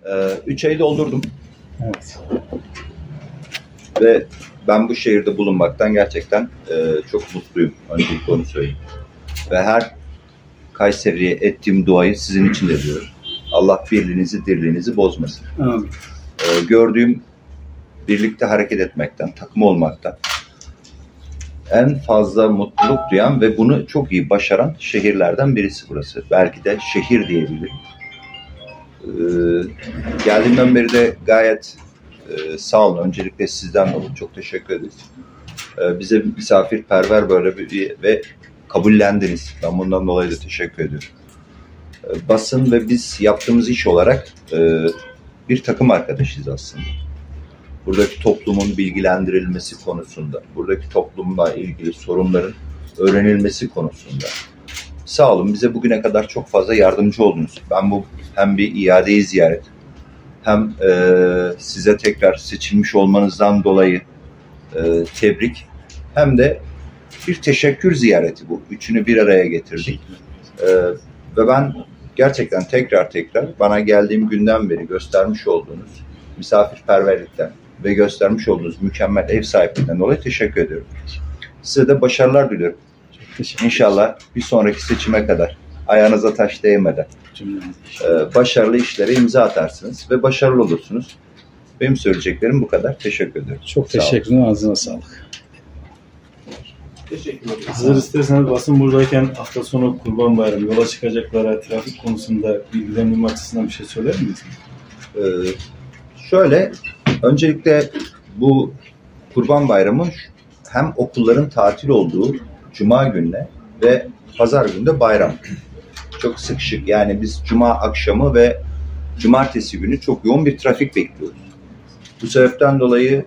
3 ayı doldurdum. Evet. Ve ben bu şehirde bulunmaktan gerçekten çok mutluyum. Öncelikle onu söyleyeyim. Ve her Kayseri'ye ettiğim duayı sizin için de diyorum. Allah birliğinizi, dirliğinizi bozmasın. Amin. Gördüğüm birlikte hareket etmekten, takım olmaktan en fazla mutluluk duyan ve bunu çok iyi başaran şehirlerden birisi burası. Belki de şehir diyebilirim. Geldiğimden beri de gayet sağ olun. Öncelikle sizden dolayı çok teşekkür ederiz. Bize misafirperver böyle ve kabullendiniz. Ben bundan dolayı da teşekkür ediyorum. Basın ve biz yaptığımız iş olarak bir takım arkadaşıyız aslında. Buradaki toplumun bilgilendirilmesi konusunda, buradaki toplumla ilgili sorunların öğrenilmesi konusunda. Sağ olun, bize bugüne kadar çok fazla yardımcı oldunuz. Ben bu hem bir iadeyi ziyaret, hem size tekrar seçilmiş olmanızdan dolayı tebrik, hem de bir teşekkür ziyareti bu. Üçünü bir araya getirdik. Ve ben gerçekten tekrar bana geldiğim günden beri göstermiş olduğunuz misafirperverlikten ve göstermiş olduğunuz mükemmel ev sahipliğinden dolayı teşekkür ediyorum. Size de başarılar diliyorum. İnşallah bir sonraki seçime kadar ayağınıza taş değmeden başarılı işlere imza atarsınız ve başarılı olursunuz. Benim söyleyeceklerim bu kadar. Teşekkür ederim. Çok teşekkür ederim. Ağzına sağlık. Teşekkür ederim. Hazır isterseniz basın buradayken hafta sonu Kurban Bayramı yola çıkacaklara trafik konusunda bilgilendirme açısından bir şey söyler miyiz? Şöyle, öncelikle bu Kurban Bayramı hem okulların tatil olduğu Cuma gününe ve Pazar günü bayram. Çok sıkışık. Yani biz Cuma akşamı ve Cumartesi günü çok yoğun bir trafik bekliyoruz. Bu sebepten dolayı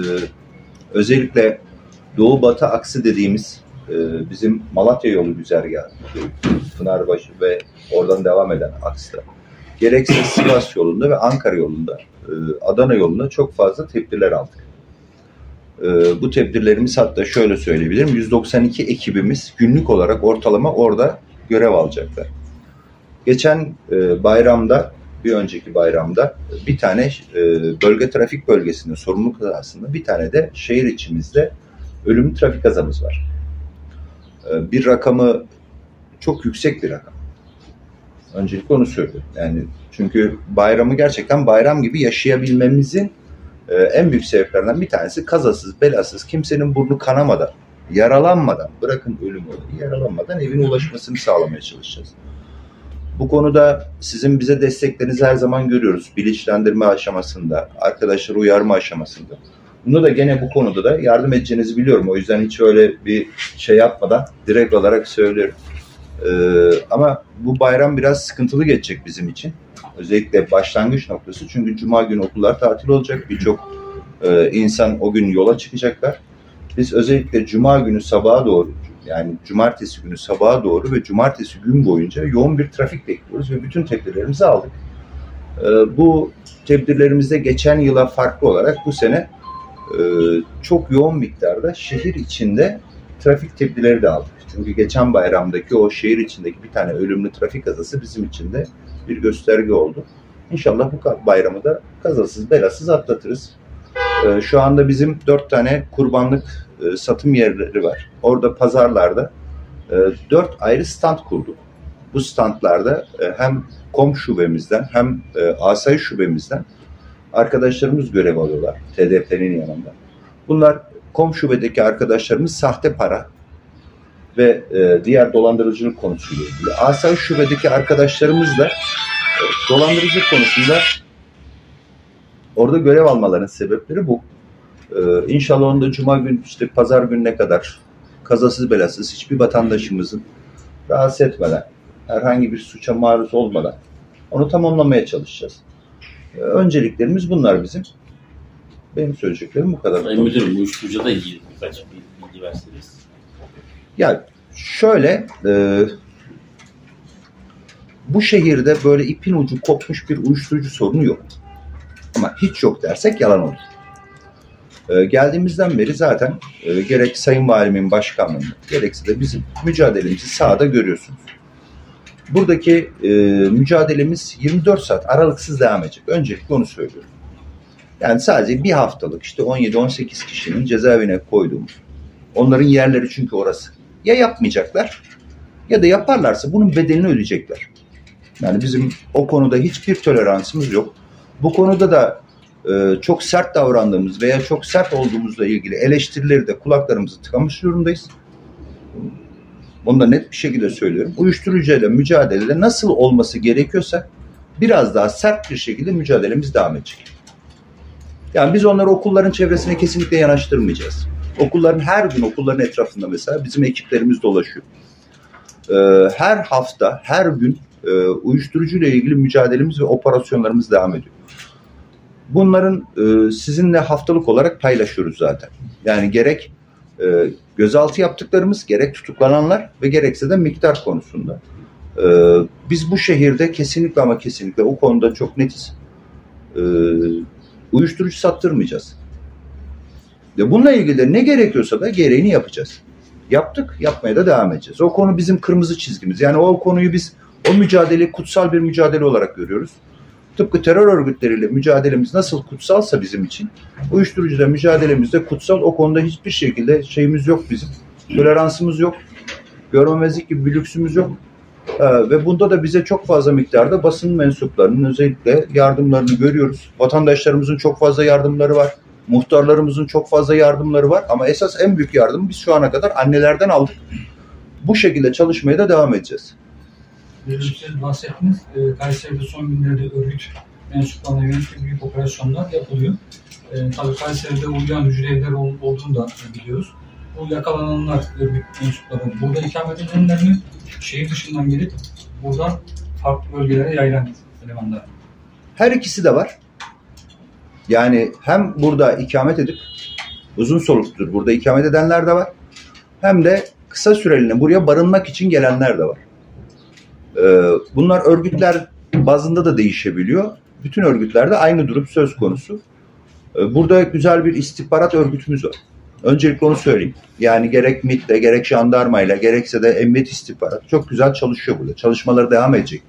özellikle Doğu-Batı aksı dediğimiz bizim Malatya yolu güzergahı, Pınarbaşı ve oradan devam eden aksta, gerekse Sivas yolunda ve Ankara yolunda, Adana yolunda çok fazla tedbirler aldık. Bu tedbirlerimiz, hatta şöyle söyleyebilirim, 192 ekibimiz günlük olarak ortalama orada görev alacaklar. Geçen bayramda, bir önceki bayramda bir tane bölge trafik bölgesinde sorumlu kazasında, bir tane de şehir içimizde ölümlü trafik kazamız var. Bir rakamı çok yüksek bir rakam. Öncelikle onu söylüyorum. Yani çünkü bayramı gerçekten bayram gibi yaşayabilmemizin en büyük sebeplerinden bir tanesi kazasız, belasız, kimsenin burnu kanamadan, yaralanmadan, bırakın ölüm olayı, yaralanmadan evine ulaşmasını sağlamaya çalışacağız. Bu konuda sizin bize desteklerinizi her zaman görüyoruz. Bilinçlendirme aşamasında, arkadaşları uyarma aşamasında. Bunu da gene bu konuda da yardım edeceğinizi biliyorum. O yüzden hiç öyle bir şey yapmadan direkt olarak söylüyorum. Ama bu bayram biraz sıkıntılı geçecek bizim için. Özellikle başlangıç noktası. Çünkü Cuma günü okullar tatil olacak. Birçok insan o gün yola çıkacaklar. Biz özellikle Cuma günü sabaha doğru, yani Cumartesi günü sabaha doğru ve Cumartesi gün boyunca yoğun bir trafik bekliyoruz ve bütün tedbirlerimizi aldık. Bu tedbirlerimizde geçen yıla farklı olarak bu sene çok yoğun miktarda şehir içinde trafik tedbirleri de aldık. Çünkü geçen bayramdaki o şehir içindeki bir tane ölümlü trafik kazası bizim için de bir gösterge oldu. İnşallah bu bayramı da kazasız belasız atlatırız. Şu anda bizim 4 tane kurbanlık satım yerleri var. Orada pazarlarda 4 ayrı stand kurduk. Bu standlarda hem KOM şubemizden hem Asayiş şubemizden arkadaşlarımız görev alıyorlar TDP'nin yanında. Bunlar KOM şubedeki arkadaşlarımız sahte para ve diğer dolandırıcılık konusuyla ilgili. Asayiş şubedeki arkadaşlarımız da dolandırıcılık konusunda orada görev almaların sebepleri bu. İnşallah onu da Cuma günü, işte Pazar gününe kadar kazasız belasız hiçbir vatandaşımızın rahatsız etmeden, herhangi bir suça maruz olmadan onu tamamlamaya çalışacağız. Önceliklerimiz bunlar bizim. Benim söyleyeceklerim bu kadar. Sayın Müdürüm, bu uyuşturucuda da ilgili birkaç bilgi verseniz. Ya şöyle, bu şehirde böyle ipin ucu kopmuş bir uyuşturucu sorunu yok. Ama hiç yok dersek yalan olur. Geldiğimizden beri zaten gerek Sayın Valimin başkanlığında, gerekse de bizim mücadelemizi sahada görüyorsunuz. buradaki mücadelemiz 24 saat aralıksız devam edecek. Öncelikle onu söylüyorum. Yani sadece bir haftalık işte 17-18 kişinin cezaevine koyduğumuz. Onların yerleri çünkü orası. Ya yapmayacaklar ya da yaparlarsa bunun bedelini ödeyecekler. Yani bizim o konuda hiçbir toleransımız yok. Bu konuda da çok sert davrandığımız veya çok sert olduğumuzla ilgili eleştirileri de kulaklarımızı tıkamış durumdayız. Bunu da net bir şekilde söylüyorum. Uyuşturucuyla mücadelede nasıl olması gerekiyorsa biraz daha sert bir şekilde mücadelemiz devam edecek. Yani biz onları okulların çevresine kesinlikle yanaştırmayacağız. Okulların her gün okulların etrafında mesela bizim ekiplerimiz dolaşıyor. Her hafta, her gün uyuşturucuyla ilgili mücadelemiz ve operasyonlarımız devam ediyor. Bunların sizinle haftalık olarak paylaşıyoruz zaten. Yani gerek gözaltı yaptıklarımız, gerek tutuklananlar ve gerekse de miktar konusunda. Biz bu şehirde kesinlikle ama kesinlikle o konuda çok netiz. Uyuşturucu sattırmayacağız. Bununla ilgili de ne gerekiyorsa da gereğini yapacağız. Yaptık, yapmaya da devam edeceğiz. O konu bizim kırmızı çizgimiz. Yani o konuyu biz o mücadeleyi kutsal bir mücadele olarak görüyoruz. Tıpkı terör örgütleriyle mücadelemiz nasıl kutsalsa bizim için, uyuşturucuyla mücadelemiz de kutsal. O konuda hiçbir şekilde şeyimiz yok bizim. Toleransımız yok. Görmemezlik gibi bir lüksümüz yok. Ve bunda da bize çok fazla miktarda basın mensuplarının özellikle yardımlarını görüyoruz. Vatandaşlarımızın çok fazla yardımları var. Muhtarlarımızın çok fazla yardımları var. Ama esas en büyük yardımı biz şu ana kadar annelerden aldık. Bu şekilde çalışmaya da devam edeceğiz. Siz bahsettiniz. Kayseri'de son günlerde örgüt mensuplarına yönelik büyük operasyonlar yapılıyor. Tabii Kayseri'de uyuyan hücre olduğunu da biliyoruz. Bu yakalananlar örgüt mensupları burada ikamet edenler mi? Şehir dışından gelip buradan farklı bölgelere yayılan elemanlar. Her ikisi de var. Yani hem burada ikamet edip uzun solukludur burada ikamet edenler de var. Hem de kısa süreliğine buraya barınmak için gelenler de var. Bunlar örgütler bazında da değişebiliyor. Bütün örgütlerde aynı durum söz konusu. Burada güzel bir istihbarat örgütümüz var. Öncelikle onu söyleyeyim. Yani gerek MİT'le, gerek jandarmayla, gerekse de emniyet istihbarat çok güzel çalışıyor burada. Çalışmaları devam edecek.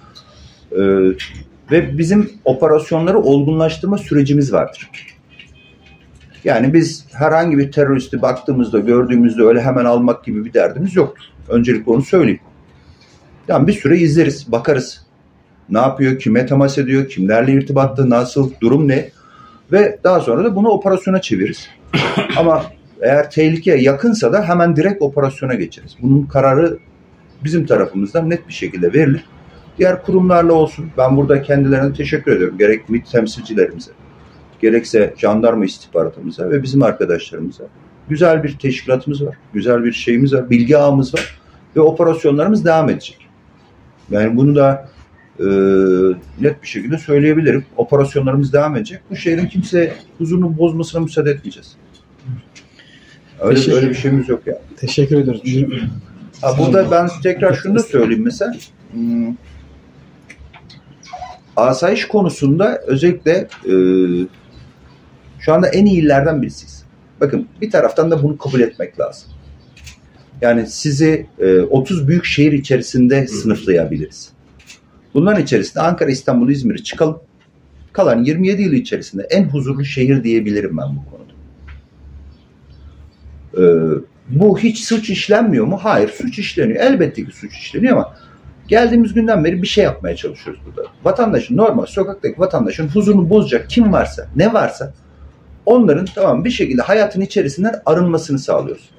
Ve bizim operasyonları olgunlaştırma sürecimiz vardır. Yani biz herhangi bir teröristi baktığımızda, gördüğümüzde öyle hemen almak gibi bir derdimiz yoktur. Öncelikle onu söyleyeyim. Yani bir süre izleriz, bakarız. Ne yapıyor, kime temas ediyor, kimlerle irtibatta, nasıl, durum ne? Ve daha sonra da bunu operasyona çeviririz. Ama eğer tehlikeye yakınsa da hemen direkt operasyona geçeriz. Bunun kararı bizim tarafımızdan net bir şekilde verilir. Diğer kurumlarla olsun. Ben burada kendilerine teşekkür ediyorum. Gerek MİT temsilcilerimize, gerekse jandarma istihbaratımıza ve bizim arkadaşlarımıza. Güzel bir teşkilatımız var. Güzel bir şeyimiz var. Bilgi ağımız var. Ve operasyonlarımız devam edecek. Yani bunu da net bir şekilde söyleyebilirim. Operasyonlarımız devam edecek. Bu şehrin kimse huzurunu bozmasına müsaade etmeyeceğiz. Öyle bir şeyimiz yok yani. Teşekkür ediyoruz. Burada ben tekrar şunu da söyleyeyim mesela. Asayiş konusunda özellikle şu anda en iyi illerden birisiyiz. Bakın bir taraftan da bunu kabul etmek lazım. Yani sizi 30 büyük şehir içerisinde sınıflayabiliriz. Bunların içerisinde Ankara, İstanbul, İzmir'i çıkalım. Kalan 27 yıl içerisinde en huzurlu şehir diyebilirim ben bu konuda. Bu hiç suç işlenmiyor mu? Hayır, suç işleniyor. Elbette ki suç işleniyor ama geldiğimiz günden beri bir şey yapmaya çalışıyoruz burada. Vatandaşın, normal sokaktaki vatandaşın huzurunu bozacak kim varsa, ne varsa onların tamam bir şekilde hayatın içerisinden arınmasını sağlıyoruz.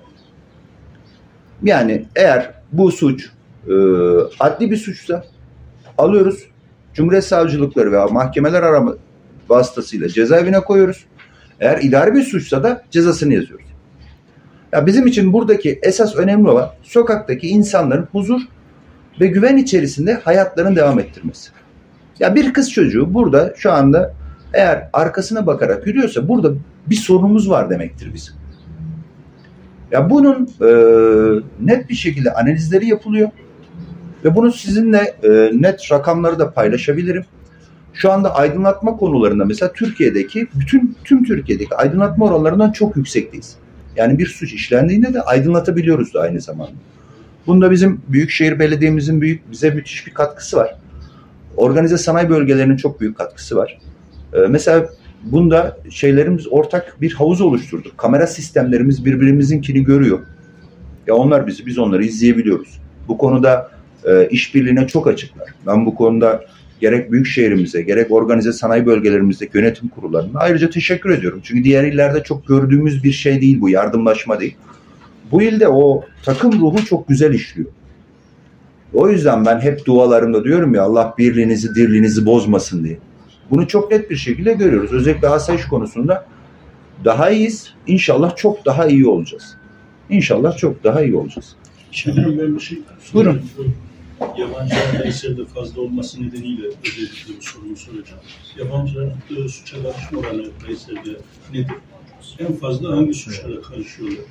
Yani eğer bu suç adli bir suçsa alıyoruz. Cumhuriyet savcılıkları veya mahkemeler arama vasıtasıyla cezaevine koyuyoruz. Eğer idari bir suçsa da cezasını yazıyoruz. Ya bizim için buradaki esas önemli olan sokaktaki insanların huzur ve güven içerisinde hayatlarını devam ettirmesi. Ya bir kız çocuğu burada şu anda eğer arkasına bakarak yürüyorsa burada bir sorunumuz var demektir bizim. Ya bunun net bir şekilde analizleri yapılıyor ve bunu sizinle net rakamları da paylaşabilirim. Şu anda aydınlatma konularında mesela Türkiye'deki tüm Türkiye'deki aydınlatma oranlarından çok yüksekteyiz. Yani bir suç işlendiğinde de aydınlatabiliyoruz da aynı zamanda. Bunda bizim Büyükşehir Belediye'mizin bize müthiş bir katkısı var. Organize sanayi bölgelerinin çok büyük katkısı var. Mesela bunda şeylerimiz ortak bir havuz oluşturduk. Kamera sistemlerimiz birbirimizinkini görüyor. Ya onlar bizi, biz onları izleyebiliyoruz. Bu konuda işbirliğine çok açıklar. Ben bu konuda gerek büyükşehirimize, gerek organize sanayi bölgelerimizdeki yönetim kurullarına ayrıca teşekkür ediyorum. Çünkü diğer illerde çok gördüğümüz bir şey değil bu, yardımlaşma değil. Bu ilde o takım ruhu çok güzel işliyor. O yüzden ben hep dualarımda diyorum ya, Allah birliğinizi, dirliğinizi bozmasın diye. Bunu çok net bir şekilde görüyoruz. Özellikle asayiş konusunda daha iyiyiz. İnşallah çok daha iyi olacağız. İnşallah çok daha iyi olacağız. Şimdi ben bir şey Buyurun. Yabancılar Kayseri'de fazla olması nedeniyle özellikle bu soruyu soracağım. Yabancıların suça karışma oranı Kayseri'de nedir? En fazla hangi suçlara karışıyorlar?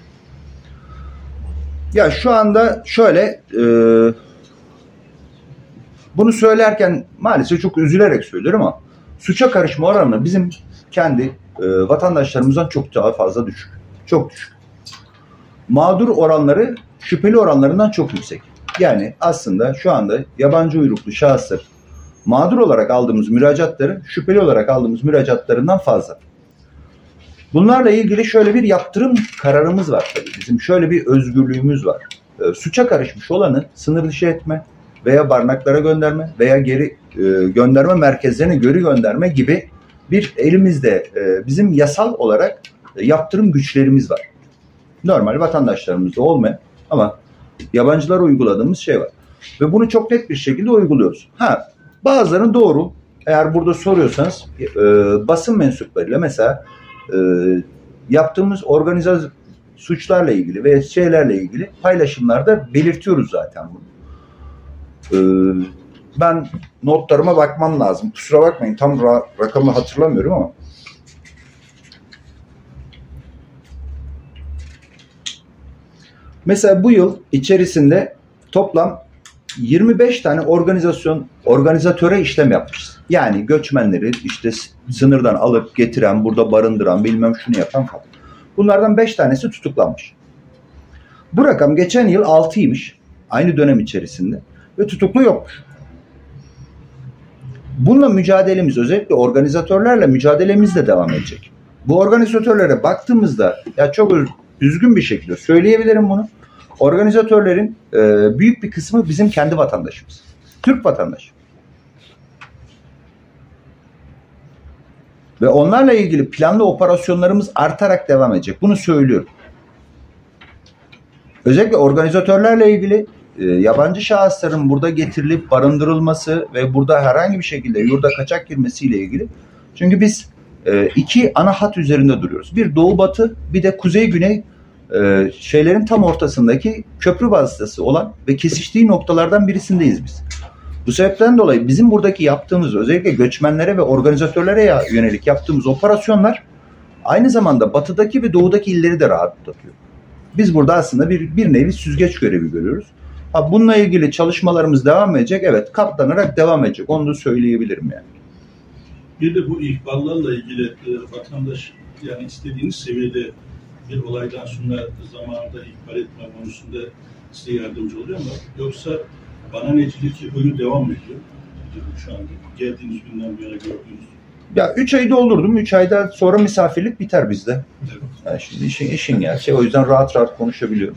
Ya şu anda şöyle, bunu söylerken maalesef çok üzülerek söylüyorum ama suça karışma oranı bizim kendi vatandaşlarımızdan çok daha fazla düşük. Çok düşük. Mağdur oranları şüpheli oranlarından çok yüksek. Yani aslında şu anda yabancı uyruklu şahıslar mağdur olarak aldığımız müracaatları şüpheli olarak aldığımız müracaatlarından fazla. Bunlarla ilgili şöyle bir yaptırım kararımız var tabii. Bizim şöyle bir özgürlüğümüz var. Suça karışmış olanı sınır dışı etme veya barınaklara gönderme veya geri gönderme merkezlerine geri gönderme gibi bir elimizde bizim yasal olarak yaptırım güçlerimiz var. Normal vatandaşlarımızda olmayan ama yabancılara uyguladığımız şey var. Ve bunu çok net bir şekilde uyguluyoruz. Bazılarının doğru. Eğer burada soruyorsanız basın mensuplarıyla mesela yaptığımız organize suçlarla ilgili ve şeylerle ilgili paylaşımlarda belirtiyoruz zaten bunu. Ben notlarıma bakmam lazım. Kusura bakmayın, tam rakamı hatırlamıyorum ama mesela bu yıl içerisinde toplam 25 tane organizatöre işlem yapmışız. Yani göçmenleri işte sınırdan alıp getiren, burada barındıran, bilmem şunu yapan falan. Bunlardan 5 tanesi tutuklanmış. Bu rakam geçen yıl 6'ymış. Aynı dönem içerisinde. Ve tutuklu yokmuş. Bununla mücadelemiz, özellikle organizatörlerle mücadelemiz de devam edecek. Bu organizatörlere baktığımızda, ya çok düzgün bir şekilde söyleyebilirim bunu. Organizatörlerin büyük bir kısmı bizim kendi vatandaşımız. Türk vatandaşı. Ve onlarla ilgili planlı operasyonlarımız artarak devam edecek. Bunu söylüyorum. Özellikle organizatörlerle ilgili yabancı şahısların burada getirilip barındırılması ve burada herhangi bir şekilde yurda kaçak girmesiyle ilgili. Çünkü biz iki ana hat üzerinde duruyoruz. Bir doğu batı, bir de kuzey güney şeylerin tam ortasındaki köprü vasıtası olan ve kesiştiği noktalardan birisindeyiz biz. Bu sebepten dolayı bizim buradaki yaptığımız, özellikle göçmenlere ve organizatörlere yönelik yaptığımız operasyonlar aynı zamanda batıdaki ve doğudaki illeri de rahatlatıyor. Biz burada aslında bir nevi süzgeç görevi görüyoruz. Bununla ilgili çalışmalarımız devam edecek. Evet, katlanarak devam edecek. Onu da söyleyebilirim yani. Bir de bu ihbarlarla ilgili vatandaş yani istediğiniz seviyede bir olaydan sonra zamanında ihbar etme konusunda size yardımcı oluyor mu? Yoksa bana necilik huyu devam ediyor şu anda geldiğiniz günden beri gördüğünüz? Ya 3 ayı doldurdum. 3 aydan sonra misafirlik biter bizde. Evet. Yani şimdi işin gerçeği. O yüzden rahat rahat konuşabiliyorum.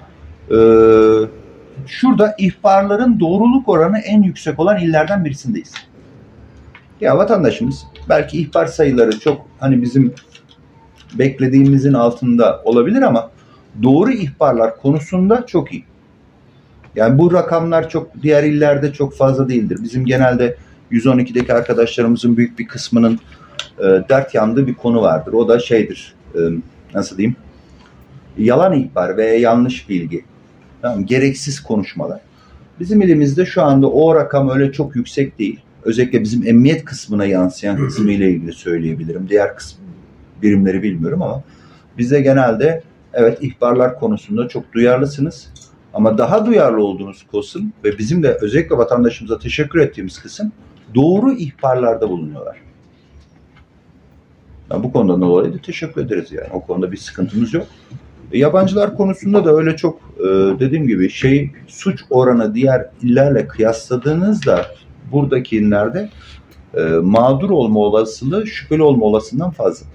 Şurada ihbarların doğruluk oranı en yüksek olan illerden birisindeyiz. Ya vatandaşımız belki ihbar sayıları çok hani bizim beklediğimizin altında olabilir ama doğru ihbarlar konusunda çok iyi. Yani bu rakamlar çok diğer illerde çok fazla değildir. Bizim genelde 112'deki arkadaşlarımızın büyük bir kısmının dert yandığı bir konu vardır. O da şeydir, nasıl diyeyim, yalan ihbar veya yanlış bilgi. Tamam, gereksiz konuşmalar. Bizim ilimizde şu anda o rakam öyle çok yüksek değil. Özellikle bizim emniyet kısmına yansıyan kısmı ile ilgili söyleyebilirim. Diğer kısım birimleri bilmiyorum ama bizde genelde evet ihbarlar konusunda çok duyarlısınız. Ama daha duyarlı olduğunuz kısım ve bizim de özellikle vatandaşımıza teşekkür ettiğimiz kısım doğru ihbarlarda bulunuyorlar. Yani bu konuda dolayı da teşekkür ederiz yani. O konuda bir sıkıntımız yok. Yabancılar konusunda da öyle çok dediğim gibi suç oranı diğer illerle kıyasladığınızda buradakilerde mağdur olma olasılığı şüpheli olma olasılığından fazla.